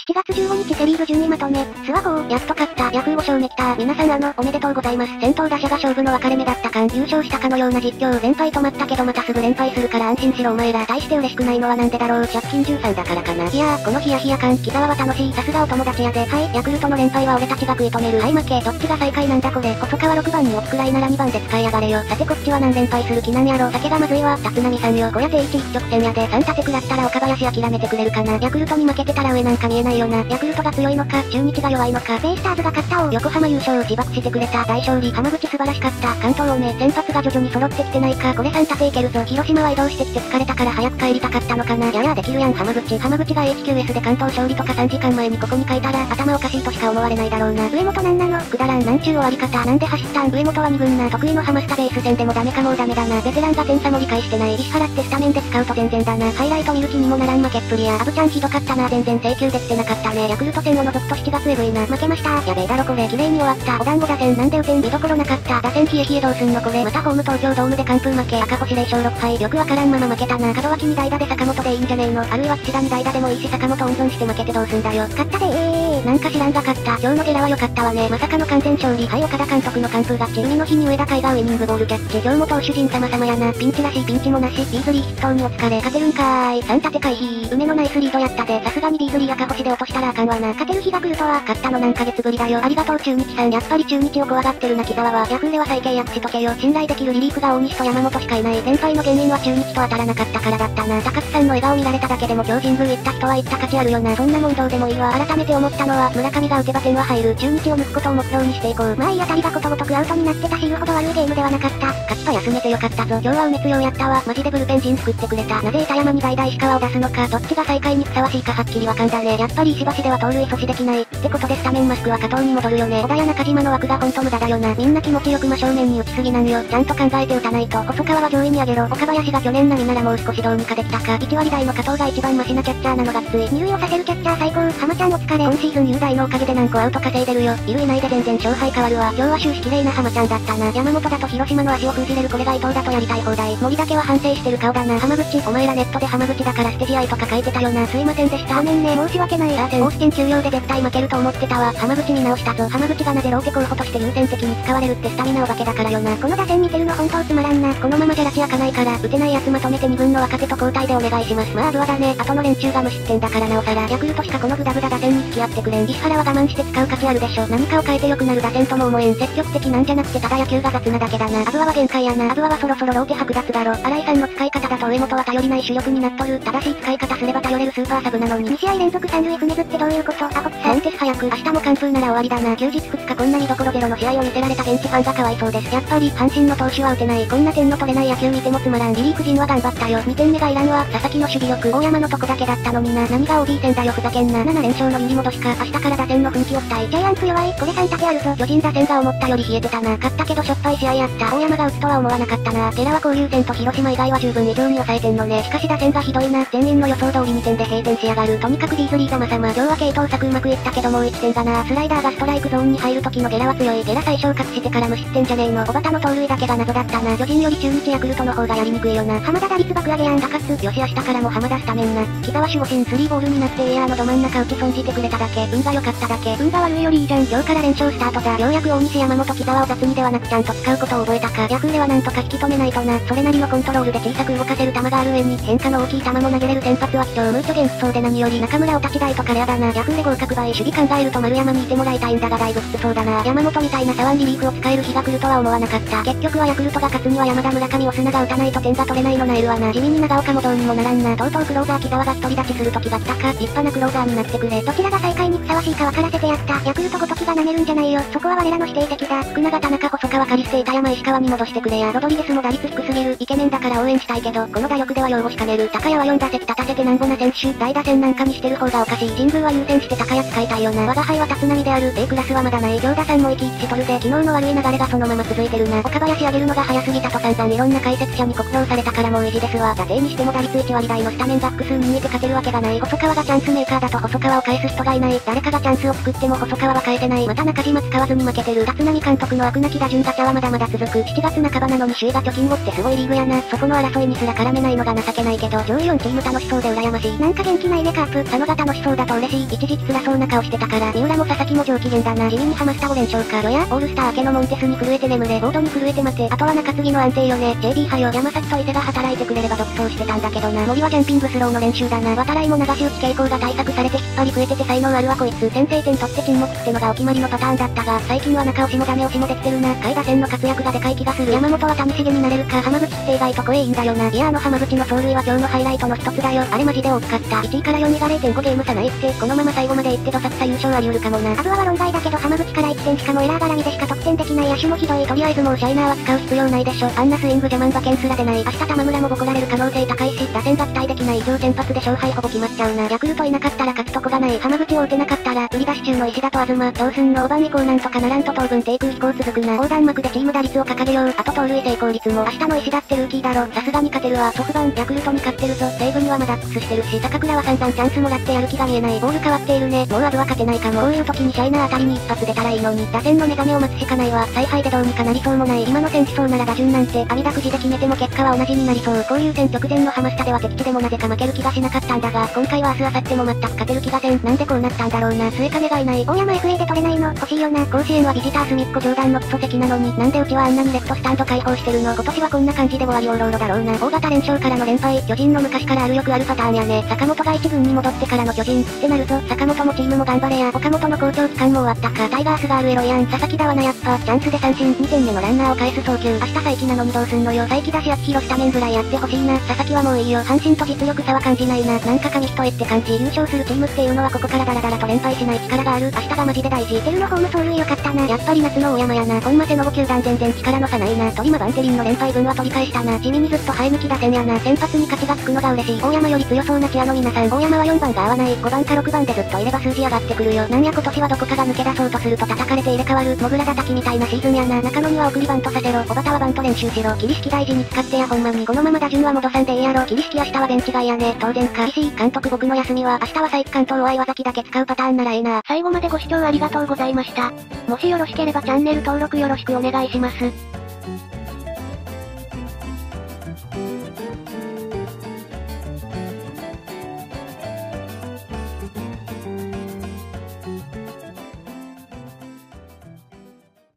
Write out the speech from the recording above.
7月15日セリーグ順位まとめ。スワゴー、やっと勝った。ヤフーを消撃た。皆さんおめでとうございます。先頭打者が勝負の分かれ目だったかん。優勝したかのような実況。連敗止まったけどまたすぐ連敗するから安心しろお前ら。大して嬉しくないのはなんでだろう。借金13だからかな。いやー、このヒヤヒヤ感。木沢は楽しい。さすがお友達やで。はい、ヤクルトの連敗は俺たちが食い止める。はい負け。どっちが最下位なんだこれ。細川6番に置くくらいなら2番で使いやがれよ。さてこっちは何連敗する気なんやろ。酒がまずいわ。立浪さんよ。こや定位置一直線やで。3立て食らったら岡林諦めてくれるかな。ヤクルトに負けてたら上なんか見えないよな。ヤクルトが強いのか、中日が弱いのか。ベイスターズが勝ったを。横浜優勝を自爆してくれた。大勝利。浜口素晴らしかった。関東王ね。先発が徐々に揃ってきてないか。これ3立ていけるぞ。広島は移動してきて疲れたから早く帰りたかったのかな。ややできるやん浜口。浜口が HQS で関東勝利とか3時間前にここに書いたら頭おかしいとしか思われないだろうな。上本なんなの。くだらん。なんちゅう終わり方。なんで走ったん。上本は2軍な。得意のハマスタベース戦でもダメかもうダメだな。ベテランが点差も理解してない。石原ってスタメンで使うと全然だな。ハイライト見る気にもならん負けっぷりや。アブちゃんひどかったな。全然請求できてなかったね。ヤクルト戦を除くと7月 AV な。負けました。やべえだろこれ。綺麗に終わった。お団子打線なんで打点見どころなかった。打線冷え冷えどうすんのこれ。またホーム東京ドームで完封負け。赤星0勝6敗。よくわからんまま負けたな。門脇に代打で坂本でいいんじゃねえの。あるいは土田に代打でもいいし坂本温存して負けてどうすんだよ。勝ったでなんか知らんが勝った。今日のゲラは良かったわね。まさかの完全勝利。はい岡田監督の完封勝ち。海の日に上田海がウイニングボールキャッチ。今日も投手陣様々やな。ピンチらしいピンチもなし。ビーズリー筆頭にお疲れ。勝てるんかーい。3立て回避。梅のナイスリードやったで。さすがにビーズリー赤星で落としたらあかんわな。勝てる日が来るとは。勝ったの何ヶ月ぶりだよ。ありがとう中日さん。やっぱり中日を怖がってるな木沢は。ヤフーでは再契約しとけよ。信頼できるリリーフが大西と山本しかいない。連敗の原因は中日と当たらなかったからだったな。高津さんの笑顔見られただけでも今日神宮行った人は行った価値あるよな。そんなもんどうでもいいわ。改めて思ったのは村上が打てば点は入る。中日を抜くことを目標にしていこう。まあいい当たりがことごとくアウトになってたし言うほど悪いゲームではなかった。勝ちと休めてよかったぞ。今日は梅強やったわ。マジでブルペン陣作ってくれた。なぜ板山に代打石川を出すのか。どっちが最下位にふさわしいかはっきりわかんだね。やっぱり石橋では盗塁阻止できない。ってことでスタメンマスクは加藤に戻るよね。小田や中島の枠がほんと無駄だよな。みんな気持ちよく真正面に打ちすぎなんよ。ちゃんと考えて打たないと。細川は上位に上げろ。岡林が去年並みならもう少しどうにかできたか。1割台の加藤が一番マシなキャッチャーなのがきつい。二塁をさせるキャッチャー最高。浜ちゃんお疲れ。今シーズン雄大のおかげで何個アウト稼いでるよ。いるいないで全然勝敗変わるわ。今日は終始綺麗な浜ちゃんだったな。山本だと広島の足を封じれるこれが伊藤だとやりたい放題。森だけは反省してる顔だな。浜口、お前らネットで浜口だから捨て試合とか書いてたよな。すいませんでした。ごめんね。申し訳ない。オースティン休養で絶対負けると思ってたわ。浜口見直したぞ。浜口がなぜローテ候補として優先的に使われるってスタミナお化けだからよな。この打線見てるの本当つまらんな。このままじゃラチ開かないから、打てないやつまとめて2軍の若手と交代でお願いします。まあアドアだね。後の連中が無失点だからなおさら。ヤクルトしかこのグダグダ打線に付き合ってくれん。石原は我慢して使う価値あるでしょ。何かを変えて良くなる打線とも思えん。積極的なんじゃなくてただ野球が雑なだけだな。アドアは限界やな。アドアはそろそろローテ剥奪だろ。新井さんの使い方だと上本は頼りない主力になっとる。正しい使い方すれば頼れるスーパーサブなのに。2試合連続三塁船ずってどういうこと。アホくさ。モンテス早く。明日も完封なら終わりだな。休日2日こんなにどころゼロの試合を見せられたベンチファンがかわいそうです。やっぱり阪神の投手は打てない。こんな点の取れない野球見てもつまらん。リリーフ陣は頑張ったよ。2点目がいらんわ。佐々木の守備力。大山のとこだけだったのにな。何が OB 戦だよふざけんな。7連勝の揺り戻しか。明日から打線の奮起をしたい。ジャイアンツ弱い。これ3立てあるぞ。巨人打線が思ったより冷えてたな。勝ったけどしょっぱい試合やった。大山が打つとは思わなかったな。ゲラは交流戦と広島以外は十分以上に抑えてんのね。しかし打線がひどいな。全員の予想通り2点で閉店しやがる。とにかくディーズリーがまさま。今日は系統策うまくいったけどもう1点だな。スライダーがストライクゾーンに入る時のゲラは強い。ゲラ最小隠してから無失点じゃねえの。小畑の盗塁だけが謎だったな。巨人より中日ヤクルトの方がやりにくいよな。浜田打率爆上げやん。高津。よし明日からも浜田スタメンな。木沢守護神3ボールになってエアーのど真ん中打ち損じてくれただけ。運が良かっただけ。運が悪いよりいいじゃん。今日から連勝スタートだ。ようやく大西山本木沢を雑にではなくちゃんと使うことを覚えたか。ヤフーではなんとか引き止めないとな。それなりのコントロールで小さく動かせる球がある上に変化の大きい球も投げれる先発は貴重。ムートゲン不走で何より中村お立ち台とかレアだな。ヤフーで合格倍守備考えると丸山にいてもらいたいんだがだいぶきつそうだな。山本みたいな左腕リリーフを使える日が来るとは思わなかった。結局はヤクルトが勝つには山田村上オスナが打たないと点が取れないのなえるわな。地味に長岡もどうにもならんな。とうとうクローザー木沢が独り立ちする時が来たか。立派なクローザーになってくれ。どちらが最下位にふさわしいか分からせてやった。ヤクルトごときが舐めるんじゃないよ。そこは我らの否定的だ。福永田中細川カリステ板山石川に戻してくれや。ロドリゲスも打率低すぎる。イケメンだから応援したいけど、この打力では擁護しかねる。高谷は4打席立たせてなんぼな選手。大打線なんかにしてる方がおかしい。神宮は優先して高谷使いたいよな。我が輩は立浪である。A クラスはまだない。行田さんも生き生きしとるで。昨日の悪い流れがそのまま続いてるな。岡林上げるのが早すぎたと散々いろんな解説者に酷評されたからもう意地ですわ。打勢にしても打率1割台のスタメンが複数人いて勝てるわけがない。細川がチャンスメーカーだと細川を返す人がいない。誰かがチャンスを作っても細川は返せない。また中島使わずに負けてる。立浪監督の悪なき打順ガチャはまだまだ続く。7月半ばなのに首位が貯金後ってすごいリーグやな。そこの争いにすら絡めないのが情けないけど、上位4チーム楽しそうで羨ましい。なんか元気ないねカープ。佐野が楽しそうだと嬉しい。一時辛そうな顔してたから、三浦も佐々木も上機嫌だな。地味にハマスタ5連勝か。ロヤ、オールスター明けのモンテスに震えて眠れ。ボードに震えて待て。あとは中継ぎの安定よね。JB 派よ。山崎と伊勢が働いてくれれば独走してたんだけどな。森はジャンピングスローの練習だな。渡来も流し打ち傾向が対策されて引っ張り増えてて才能あるわこいつ。先制点取って沈黙ってのがお決まりのパターンだったが、最近は中押しもダメ押しもできてるな。下位打線の活躍がでかい気がする。山本は谷繁になれるか。浜口って意外と声いいんだよな。いや浜口の走塁は今日のハイライトの一つだよ。あれマジで大きかった。1位から4位が 0.5 ゲーム差ないって、このまま最後まで行ってどさくさ優勝あり得るかもな。アブアは論外だけど浜口から1点しかもエラー絡みでしか得点できない野手もひどい。とりあえずもうシャイナーは使う必要ないでしょ。あんなスイング邪魔ん馬券すら出ない。明日玉村もボコられる可能性高いし、打線が期待できない以上先発で勝敗ほぼ決まっちゃうな。ヤクルトいなかったら勝つとこがない。浜口を打てなかったら、売り出し中の石田と東、どうすんの。5番以降なんとかならんと当分低空飛行続くな。横断幕でチーム打率を掲げよう。あと盗塁成功率も。明日の石田ってルーキーだろ。さすがに勝てるわ。ソフトバンヤクルトに勝ってるぞ。西武にはまだックスしてるし、坂倉は散々チャンスもらってやる気が見えない。ボール変わっているね。もうアブは勝てないかも。こういう時にシャイナー当たりに一発出たらいいのに。打線の目覚めを待つしかないわ。采配でどうにかなりそうもない。今の選手層なら打順なんて、網だくじで決めても結果は同じになりそう。こういう戦直前のハマスタでは敵地でもなぜか負ける気がしなかったんだが、今回は明日明後日も全く勝てる気がせん。なんでこうなったんだろうな。末金がいない。大山 FA で取れないの。欲しいよな。甲子園はビジター隅っこ上段のクソ敵なのに、なんでうちはあんなにレフトスタンド開放してるの。今年はこんな感じで終わりおろおろだろうな。大型連勝からの連敗、巨人の昔からあるよくあるパターンやね。坂本が一軍に戻ってからの巨人ってなると、坂本もチームも頑張れや。岡本の好調期間も終わったか。タイガースがあるエロいやん。佐々木だわなやっぱ。チャンスで三振、2点目のランナーを返す送球。明日再起なのにどうすんのよ。再起だし秋広スタメンぐらいやってほしいな。佐々木はもういいよ。阪神と実力差は感じないな。なんか紙一重って感じ。優勝するチームっていうのはここからダラダラと連敗しない力がある。明日がマジで大事。テルのホーム走塁良かったな。やっぱり夏の大山やな。本間瀬の5球団全然力の差ないな。トリマバンテリンの連敗分は取り返したな。地味にずっと生え抜き打線やな。先発に勝ちがつくのが嬉しい。大山より強そうなチアの皆さん。大山は4番が合わない。5番か6番でずっといれば数字上がってくるよ。なんや今年はどこかが抜け出そうとすると叩かれて入れ替わる。モグラ叩きみたいなシーズンやな。中野には送りバントさせろ。小畑はバント練習しろ。桐敷大事に使ってやほんまに。このまま打順は戻さんでいいやろ。桐敷明日はベンチ外やね。当然か。石井監督僕の休みは明日は佐伯関東相葉崎だけ使うパターンならええな。最後までご視聴ありがとうございました。もしよろしければチャンネル登録よろしくお願いします。